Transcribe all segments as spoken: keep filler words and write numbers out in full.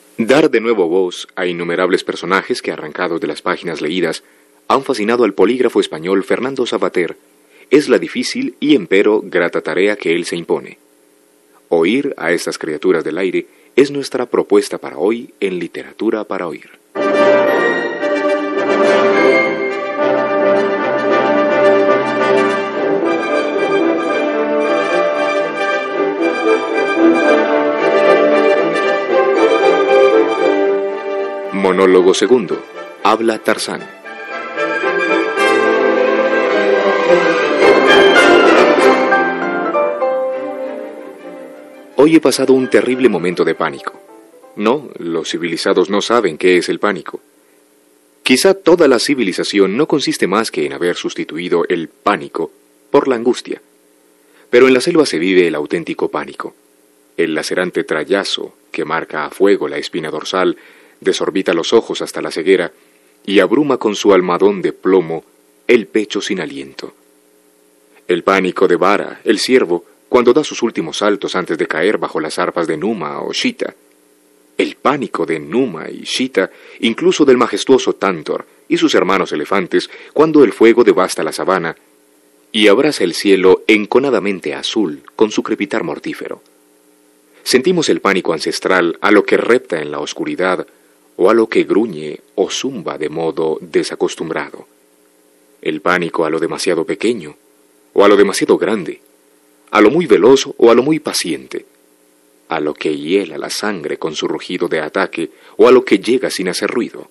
Dar de nuevo voz a innumerables personajes que, arrancados de las páginas leídas, han fascinado al polígrafo español Fernando Savater es la difícil y empero grata tarea que él se impone. Oír a estas criaturas del aire es nuestra propuesta para hoy en Literatura para Oír. Monólogo segundo. Habla Tarzán. Hoy he pasado un terrible momento de pánico. No, los civilizados no saben qué es el pánico. Quizá toda la civilización no consiste más que en haber sustituido el pánico por la angustia. Pero en la selva se vive el auténtico pánico. El lacerante trayazo que marca a fuego la espina dorsal desorbita los ojos hasta la ceguera y abruma con su almohadón de plomo el pecho sin aliento. El pánico de Bara, el ciervo, cuando da sus últimos saltos antes de caer bajo las arpas de Numa o Shita. El pánico de Numa y Shita, incluso del majestuoso Tantor y sus hermanos elefantes, cuando el fuego devasta la sabana y abraza el cielo enconadamente azul con su crepitar mortífero. Sentimos el pánico ancestral a lo que repta en la oscuridad o a lo que gruñe o zumba de modo desacostumbrado. El pánico a lo demasiado pequeño o a lo demasiado grande, a lo muy veloz o a lo muy paciente, a lo que hiela la sangre con su rugido de ataque o a lo que llega sin hacer ruido.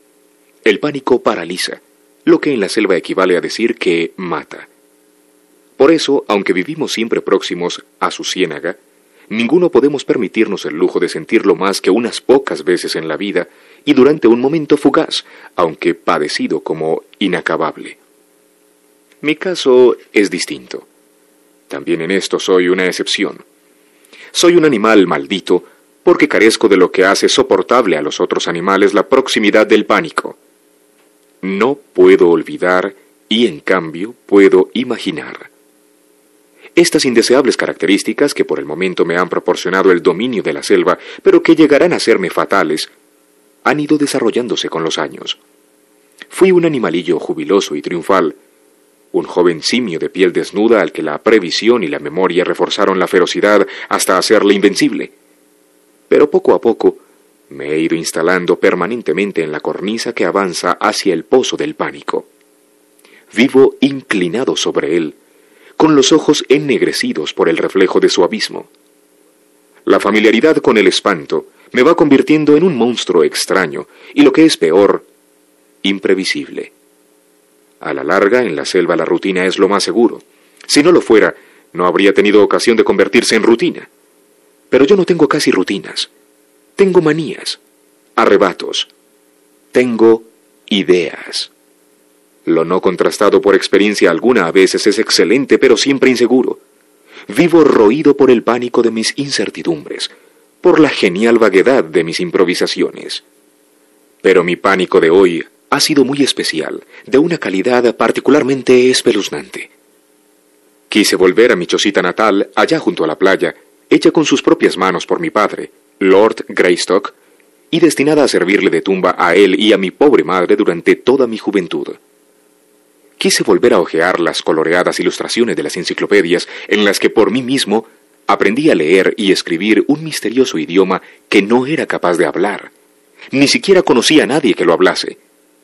El pánico paraliza, lo que en la selva equivale a decir que mata. Por eso, aunque vivimos siempre próximos a su ciénaga, ninguno podemos permitirnos el lujo de sentirlo más que unas pocas veces en la vida y durante un momento fugaz, aunque padecido como inacabable. Mi caso es distinto. También en esto soy una excepción. Soy un animal maldito porque carezco de lo que hace soportable a los otros animales la proximidad del pánico. No puedo olvidar y en cambio puedo imaginar. Estas indeseables características que por el momento me han proporcionado el dominio de la selva, pero que llegarán a serme fatales, han ido desarrollándose con los años. Fui un animalillo jubiloso y triunfal, un joven simio de piel desnuda al que la previsión y la memoria reforzaron la ferocidad hasta hacerle invencible. Pero poco a poco me he ido instalando permanentemente en la cornisa que avanza hacia el pozo del pánico. Vivo inclinado sobre él, con los ojos ennegrecidos por el reflejo de su abismo. La familiaridad con el espanto me va convirtiendo en un monstruo extraño y, lo que es peor, imprevisible. A la larga, en la selva la rutina es lo más seguro. Si no lo fuera, no habría tenido ocasión de convertirse en rutina. Pero yo no tengo casi rutinas. Tengo manías, arrebatos. Tengo ideas. Lo no contrastado por experiencia alguna a veces es excelente, pero siempre inseguro. Vivo roído por el pánico de mis incertidumbres, por la genial vaguedad de mis improvisaciones. Pero mi pánico de hoy ha sido muy especial, de una calidad particularmente espeluznante. Quise volver a mi chocita natal, allá junto a la playa, hecha con sus propias manos por mi padre, Lord Greystock, y destinada a servirle de tumba a él y a mi pobre madre durante toda mi juventud. Quise volver a hojear las coloreadas ilustraciones de las enciclopedias en las que por mí mismo aprendí a leer y escribir un misterioso idioma que no era capaz de hablar. Ni siquiera conocía a nadie que lo hablase.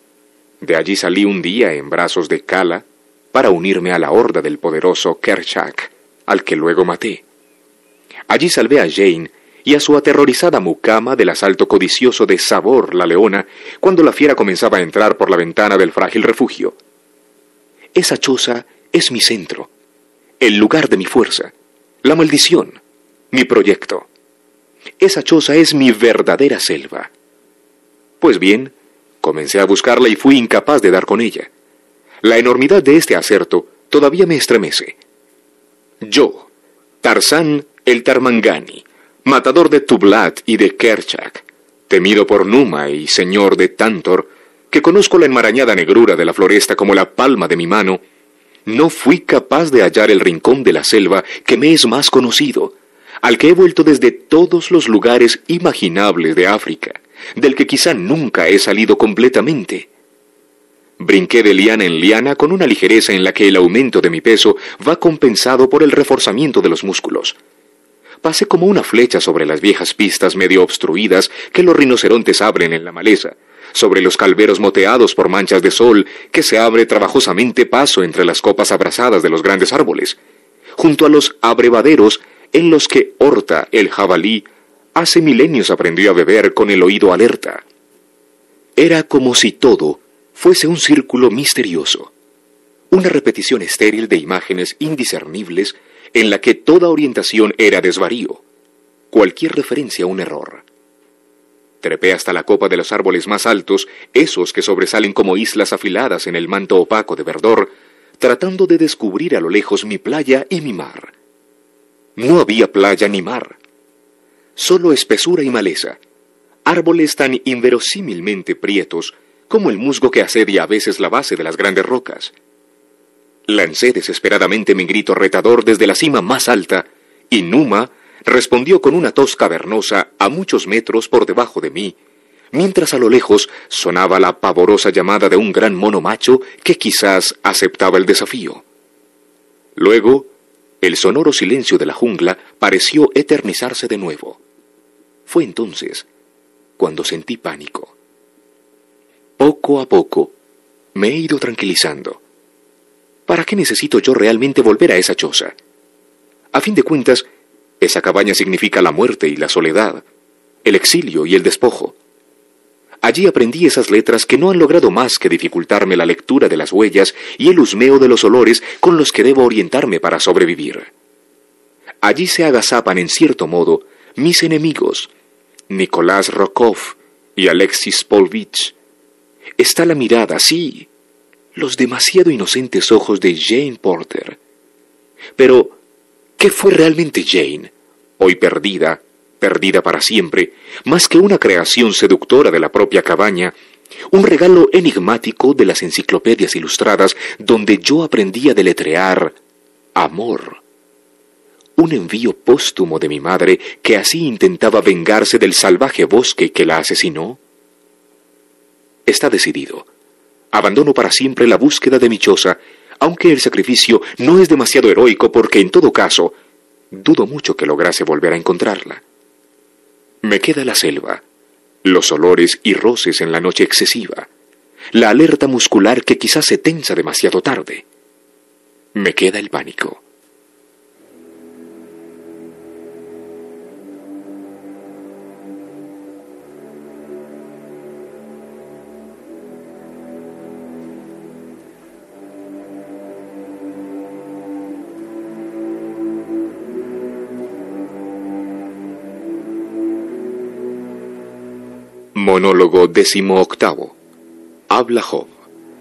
De allí salí un día en brazos de Kala para unirme a la horda del poderoso Kerchak, al que luego maté. Allí salvé a Jane y a su aterrorizada mucama del asalto codicioso de Sabor, la leona, cuando la fiera comenzaba a entrar por la ventana del frágil refugio. Esa choza es mi centro, el lugar de mi fuerza, la maldición, mi proyecto. Esa choza es mi verdadera selva. Pues bien, comencé a buscarla y fui incapaz de dar con ella. La enormidad de este acerto todavía me estremece. Yo, Tarzán el Tarmangani, matador de Tublat y de Kerchak, temido por Numa y señor de Tantor, que conozco la enmarañada negrura de la floresta como la palma de mi mano, no fui capaz de hallar el rincón de la selva que me es más conocido, al que he vuelto desde todos los lugares imaginables de África, del que quizá nunca he salido completamente. Brinqué de liana en liana con una ligereza en la que el aumento de mi peso va compensado por el reforzamiento de los músculos. Pasé como una flecha sobre las viejas pistas medio obstruidas que los rinocerontes abren en la maleza, sobre los calveros moteados por manchas de sol que se abre trabajosamente paso entre las copas abrasadas de los grandes árboles, junto a los abrevaderos en los que Horta, el jabalí, hace milenios aprendió a beber con el oído alerta. Era como si todo fuese un círculo misterioso, una repetición estéril de imágenes indiscernibles en la que toda orientación era desvarío, cualquier referencia a un error. Trepé hasta la copa de los árboles más altos, esos que sobresalen como islas afiladas en el manto opaco de verdor, tratando de descubrir a lo lejos mi playa y mi mar. No había playa ni mar, solo espesura y maleza, árboles tan inverosímilmente prietos como el musgo que asedia a veces la base de las grandes rocas. Lancé desesperadamente mi grito retador desde la cima más alta, y Numa respondió con una tos cavernosa a muchos metros por debajo de mí, mientras a lo lejos sonaba la pavorosa llamada de un gran mono macho que quizás aceptaba el desafío. Luego, el sonoro silencio de la jungla pareció eternizarse de nuevo. Fue entonces cuando sentí pánico. Poco a poco me he ido tranquilizando. ¿Para qué necesito yo realmente volver a esa choza? A fin de cuentas, esa cabaña significa la muerte y la soledad, el exilio y el despojo. Allí aprendí esas letras que no han logrado más que dificultarme la lectura de las huellas y el husmeo de los olores con los que debo orientarme para sobrevivir. Allí se agazapan en cierto modo mis enemigos, Nicolás Rokov y Alexis Polvich. Está la mirada, sí, los demasiado inocentes ojos de Jane Porter. Pero, ¿qué fue realmente Jane, hoy perdida, perdida para siempre, más que una creación seductora de la propia cabaña, un regalo enigmático de las enciclopedias ilustradas donde yo aprendí a deletrear amor? Un envío póstumo de mi madre que así intentaba vengarse del salvaje bosque que la asesinó. Está decidido. Abandono para siempre la búsqueda de mi choza, aunque el sacrificio no es demasiado heroico porque, en todo caso, dudo mucho que lograse volver a encontrarla. Me queda la selva, los olores y roces en la noche excesiva, la alerta muscular que quizás se tensa demasiado tarde. Me queda el pánico. Monólogo décimo octavo. Habla Job.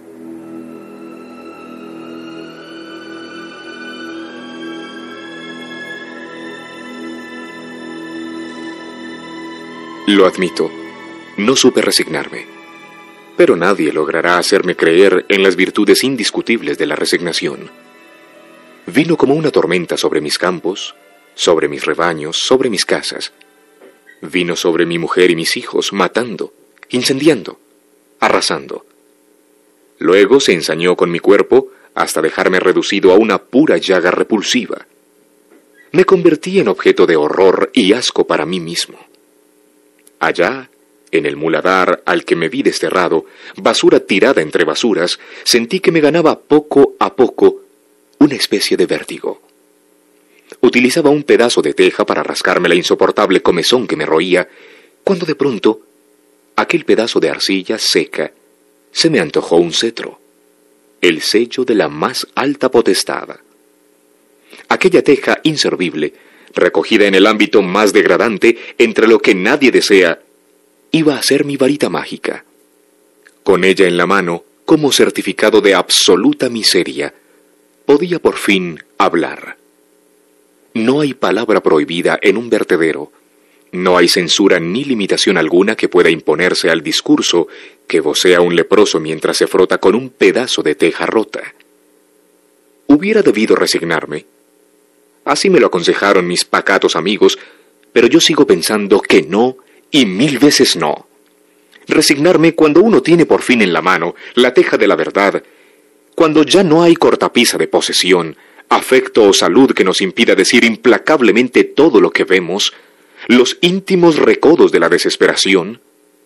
Lo admito, no supe resignarme, pero nadie logrará hacerme creer en las virtudes indiscutibles de la resignación. Vino como una tormenta sobre mis campos, sobre mis rebaños, sobre mis casas. Vino sobre mi mujer y mis hijos, matando, incendiando, arrasando. Luego se ensañó con mi cuerpo hasta dejarme reducido a una pura llaga repulsiva. Me convertí en objeto de horror y asco para mí mismo. Allá, en el muladar al que me vi desterrado, basura tirada entre basuras, sentí que me ganaba poco a poco una especie de vértigo. Utilizaba un pedazo de teja para rascarme la insoportable comezón que me roía, cuando de pronto, aquel pedazo de arcilla seca se me antojó un cetro, el sello de la más alta potestad. Aquella teja inservible, recogida en el ámbito más degradante, entre lo que nadie desea, iba a ser mi varita mágica. Con ella en la mano, como certificado de absoluta miseria, podía por fin hablar. No hay palabra prohibida en un vertedero, no hay censura ni limitación alguna que pueda imponerse al discurso que vocea un leproso mientras se frota con un pedazo de teja rota. ¿Hubiera debido resignarme? Así me lo aconsejaron mis pacatos amigos, pero yo sigo pensando que no y mil veces no. Resignarme cuando uno tiene por fin en la mano la teja de la verdad, cuando ya no hay cortapisa de posesión, afecto o salud que nos impida decir implacablemente todo lo que vemos, los íntimos recodos de la desesperación.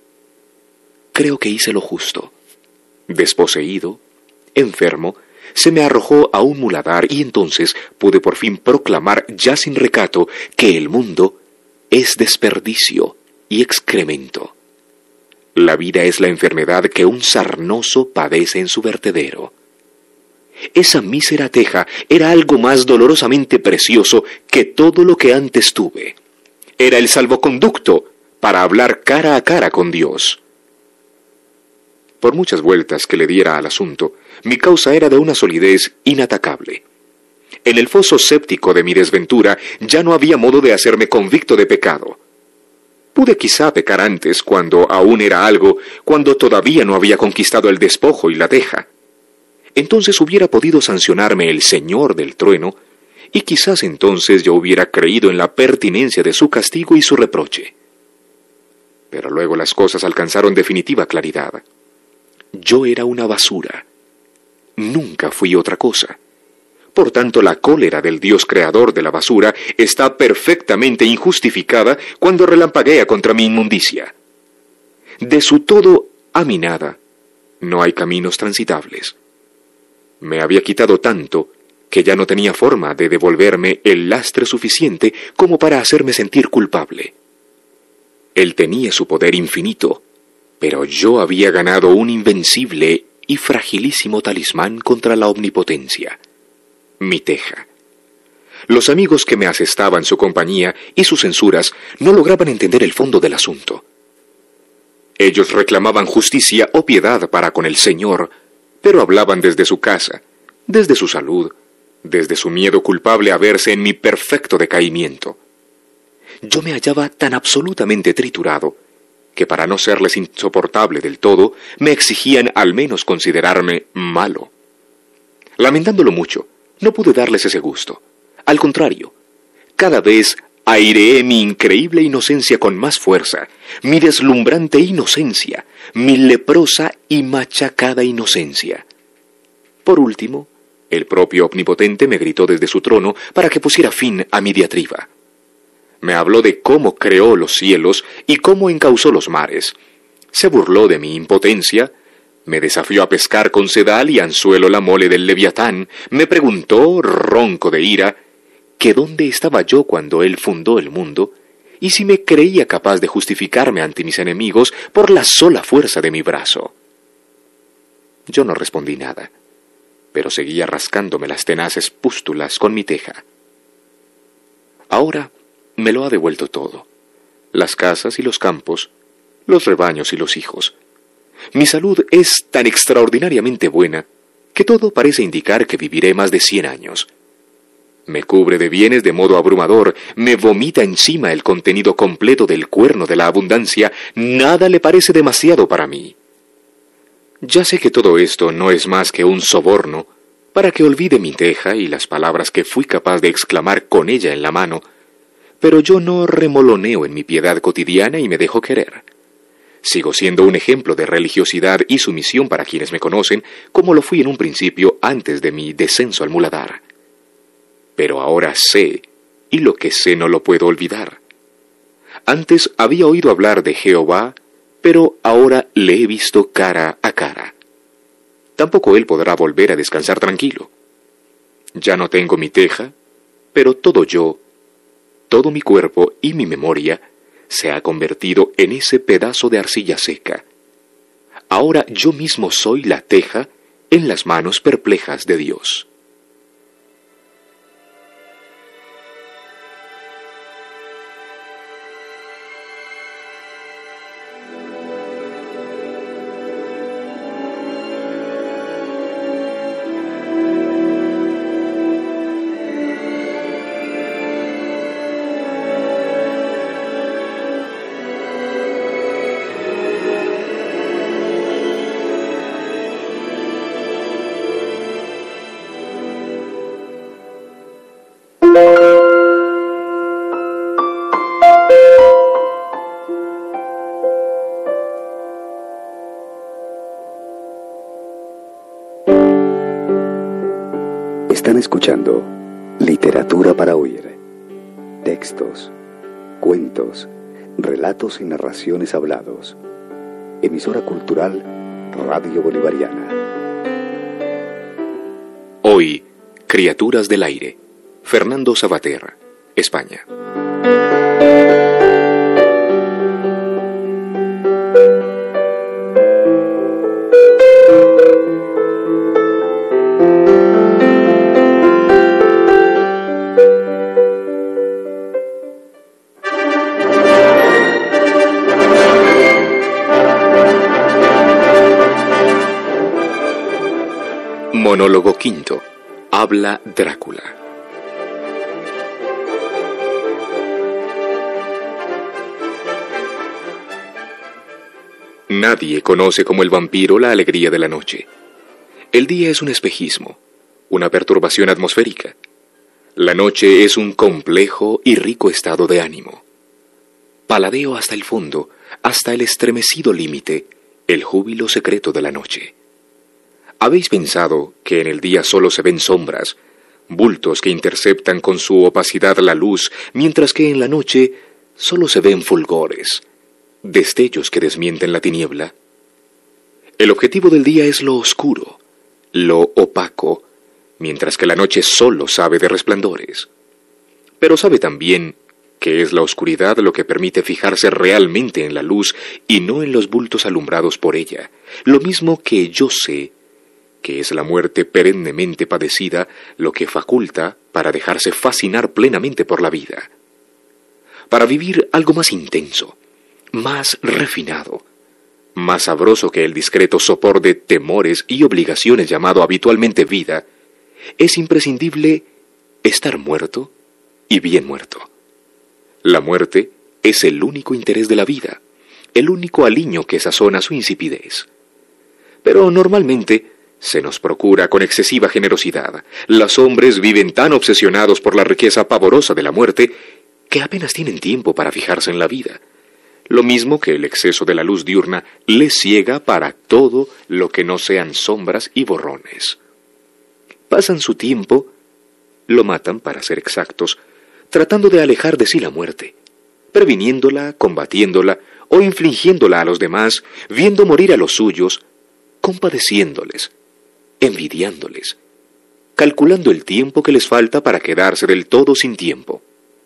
Creo que hice lo justo. Desposeído, enfermo, se me arrojó a un muladar y entonces pude por fin proclamar ya sin recato que el mundo es desperdicio y excremento. La vida es la enfermedad que un sarnoso padece en su vertedero. Esa mísera teja era algo más dolorosamente precioso que todo lo que antes tuve. Era el salvoconducto para hablar cara a cara con Dios. Por muchas vueltas que le diera al asunto, mi causa era de una solidez inatacable. En el foso séptico de mi desventura ya no había modo de hacerme convicto de pecado. Pude quizá pecar antes, cuando aún era algo, cuando todavía no había conquistado el despojo y la teja. Entonces hubiera podido sancionarme el Señor del trueno, y quizás entonces yo hubiera creído en la pertinencia de su castigo y su reproche. Pero luego las cosas alcanzaron definitiva claridad. Yo era una basura. Nunca fui otra cosa. Por tanto, la cólera del Dios creador de la basura está perfectamente injustificada cuando relampaguea contra mi inmundicia. De su todo a mi nada, no hay caminos transitables. Me había quitado tanto que ya no tenía forma de devolverme el lastre suficiente como para hacerme sentir culpable. Él tenía su poder infinito, pero yo había ganado un invencible y fragilísimo talismán contra la omnipotencia: mi teja. Los amigos que me asestaban su compañía y sus censuras no lograban entender el fondo del asunto. Ellos reclamaban justicia o piedad para con el Señor, pero hablaban desde su casa, desde su salud, desde su miedo culpable a verse en mi perfecto decaimiento. Yo me hallaba tan absolutamente triturado que para no serles insoportable del todo, me exigían al menos considerarme malo. Lamentándolo mucho, no pude darles ese gusto. Al contrario, cada vez aireé mi increíble inocencia con más fuerza, mi deslumbrante inocencia, mi leprosa y machacada inocencia. Por último, el propio Omnipotente me gritó desde su trono para que pusiera fin a mi diatriba. Me habló de cómo creó los cielos y cómo encauzó los mares. Se burló de mi impotencia, me desafió a pescar con sedal y anzuelo la mole del Leviatán, me preguntó, ronco de ira, que dónde estaba yo cuando él fundó el mundo, y si me creía capaz de justificarme ante mis enemigos por la sola fuerza de mi brazo. Yo no respondí nada, pero seguía rascándome las tenaces pústulas con mi teja. Ahora me lo ha devuelto todo: las casas y los campos, los rebaños y los hijos. Mi salud es tan extraordinariamente buena que todo parece indicar que viviré más de cien años. Me cubre de bienes de modo abrumador, me vomita encima el contenido completo del cuerno de la abundancia, nada le parece demasiado para mí. Ya sé que todo esto no es más que un soborno para que olvide mi teja y las palabras que fui capaz de exclamar con ella en la mano, pero yo no remoloneo en mi piedad cotidiana y me dejo querer. Sigo siendo un ejemplo de religiosidad y sumisión para quienes me conocen, como lo fui en un principio antes de mi descenso al muladar. Pero ahora sé, y lo que sé no lo puedo olvidar. Antes había oído hablar de Jehová, pero ahora le he visto cara a cara. Tampoco él podrá volver a descansar tranquilo. Ya no tengo mi teja, pero todo yo, todo mi cuerpo y mi memoria se ha convertido en ese pedazo de arcilla seca. Ahora yo mismo soy la teja en las manos perplejas de Dios. Están escuchando Literatura para Oír. Textos, cuentos, relatos y narraciones hablados. Emisora cultural Radio Bolivariana. Hoy, Criaturas del Aire. Fernando Savater, España. Monólogo quinto. Habla Drácula. Nadie conoce como el vampiro la alegría de la noche. El día es un espejismo, una perturbación atmosférica. La noche es un complejo y rico estado de ánimo. Paladeo hasta el fondo, hasta el estremecido límite, el júbilo secreto de la noche. ¿Habéis pensado que en el día solo se ven sombras, bultos que interceptan con su opacidad la luz, mientras que en la noche solo se ven fulgores, destellos que desmienten la tiniebla? El objetivo del día es lo oscuro, lo opaco, mientras que la noche solo sabe de resplandores. Pero sabe también que es la oscuridad lo que permite fijarse realmente en la luz y no en los bultos alumbrados por ella, lo mismo que yo sé que es la muerte perennemente padecida lo que faculta para dejarse fascinar plenamente por la vida. Para vivir algo más intenso, más refinado, más sabroso que el discreto sopor de temores y obligaciones llamado habitualmente vida, es imprescindible estar muerto y bien muerto. La muerte es el único interés de la vida, el único aliño que sazona su insipidez. Pero normalmente se nos procura con excesiva generosidad. Los hombres viven tan obsesionados por la riqueza pavorosa de la muerte que apenas tienen tiempo para fijarse en la vida. Lo mismo que el exceso de la luz diurna les ciega para todo lo que no sean sombras y borrones. Pasan su tiempo, lo matan para ser exactos, tratando de alejar de sí la muerte, previniéndola, combatiéndola o infligiéndola a los demás, viendo morir a los suyos, compadeciéndoles, envidiándoles, calculando el tiempo que les falta para quedarse del todo sin tiempo.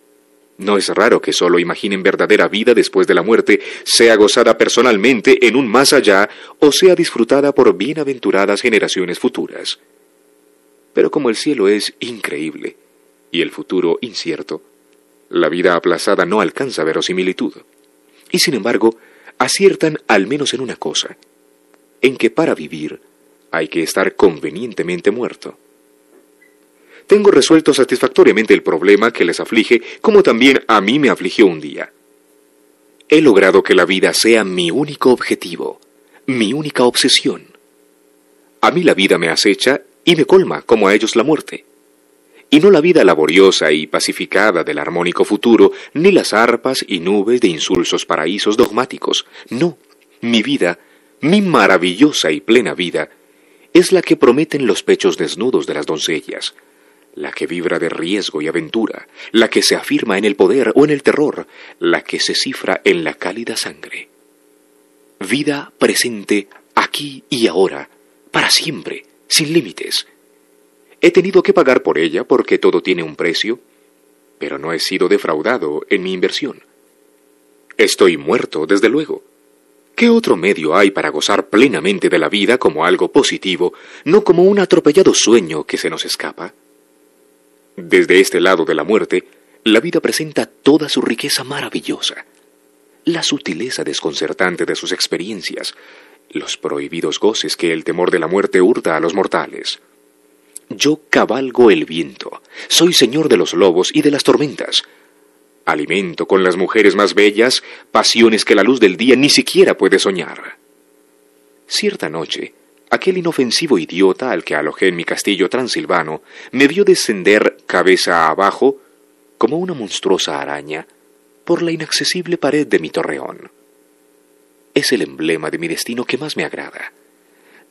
No es raro que solo imaginen verdadera vida después de la muerte, sea gozada personalmente en un más allá o sea disfrutada por bienaventuradas generaciones futuras. Pero como el cielo es increíble y el futuro incierto, la vida aplazada no alcanza verosimilitud. Y sin embargo, aciertan al menos en una cosa, en que para vivir hay que estar convenientemente muerto. Tengo resuelto satisfactoriamente el problema que les aflige, como también a mí me afligió un día. He logrado que la vida sea mi único objetivo, mi única obsesión. A mí la vida me acecha y me colma, como a ellos la muerte. Y no la vida laboriosa y pacificada del armónico futuro, ni las arpas y nubes de insulsos paraísos dogmáticos. No, mi vida, mi maravillosa y plena vida, es la que prometen los pechos desnudos de las doncellas, la que vibra de riesgo y aventura, la que se afirma en el poder o en el terror, la que se cifra en la cálida sangre. Vida presente aquí y ahora, para siempre, sin límites. He tenido que pagar por ella porque todo tiene un precio, pero no he sido defraudado en mi inversión. Estoy muerto, desde luego. ¿Qué otro medio hay para gozar plenamente de la vida como algo positivo, no como un atropellado sueño que se nos escapa? Desde este lado de la muerte, la vida presenta toda su riqueza maravillosa, la sutileza desconcertante de sus experiencias, los prohibidos goces que el temor de la muerte hurta a los mortales. Yo cabalgo el viento, soy señor de los lobos y de las tormentas. Alimento con las mujeres más bellas pasiones que la luz del día ni siquiera puede soñar. Cierta noche, aquel inofensivo idiota al que alojé en mi castillo transilvano me vio descender cabeza abajo, como una monstruosa araña, por la inaccesible pared de mi torreón. Es el emblema de mi destino que más me agrada.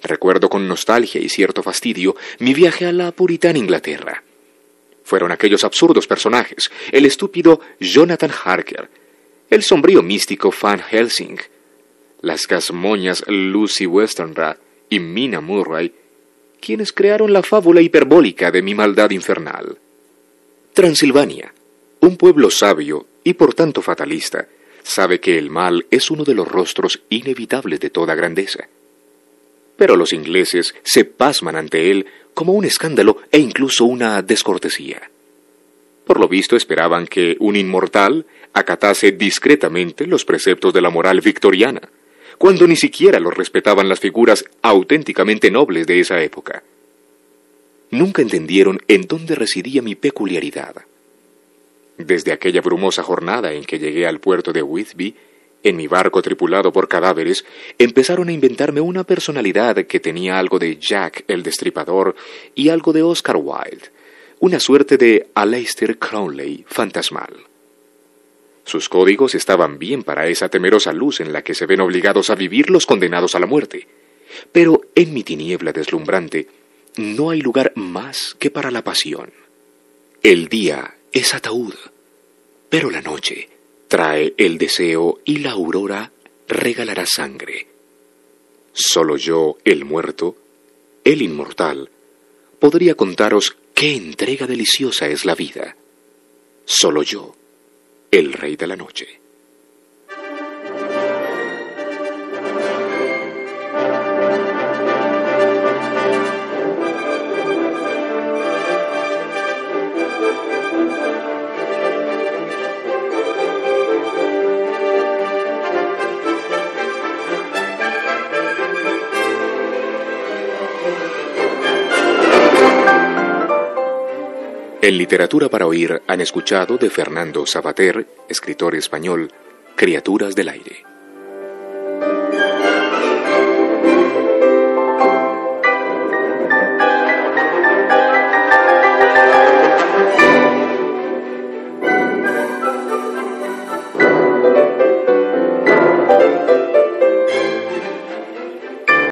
Recuerdo con nostalgia y cierto fastidio mi viaje a la puritana Inglaterra. Fueron aquellos absurdos personajes, el estúpido Jonathan Harker, el sombrío místico Van Helsing, las gazmoñas Lucy Westenra y Mina Murray, quienes crearon la fábula hiperbólica de mi maldad infernal. Transilvania, un pueblo sabio y por tanto fatalista, sabe que el mal es uno de los rostros inevitables de toda grandeza. Pero los ingleses se pasman ante él como un escándalo e incluso una descortesía. Por lo visto esperaban que un inmortal acatase discretamente los preceptos de la moral victoriana, cuando ni siquiera los respetaban las figuras auténticamente nobles de esa época. Nunca entendieron en dónde residía mi peculiaridad. Desde aquella brumosa jornada en que llegué al puerto de Whitby, en mi barco tripulado por cadáveres, empezaron a inventarme una personalidad que tenía algo de Jack el Destripador y algo de Oscar Wilde, una suerte de Aleister Crowley fantasmal. Sus códigos estaban bien para esa temerosa luz en la que se ven obligados a vivir los condenados a la muerte, pero en mi tiniebla deslumbrante no hay lugar más que para la pasión. El día es ataúd, pero la noche trae el deseo y la aurora regalará sangre. Solo yo, el muerto, el inmortal, podría contaros qué entrega deliciosa es la vida. Solo yo, el rey de la noche. En Literatura para Oír han escuchado de Fernando Savater, escritor español, Criaturas del Aire.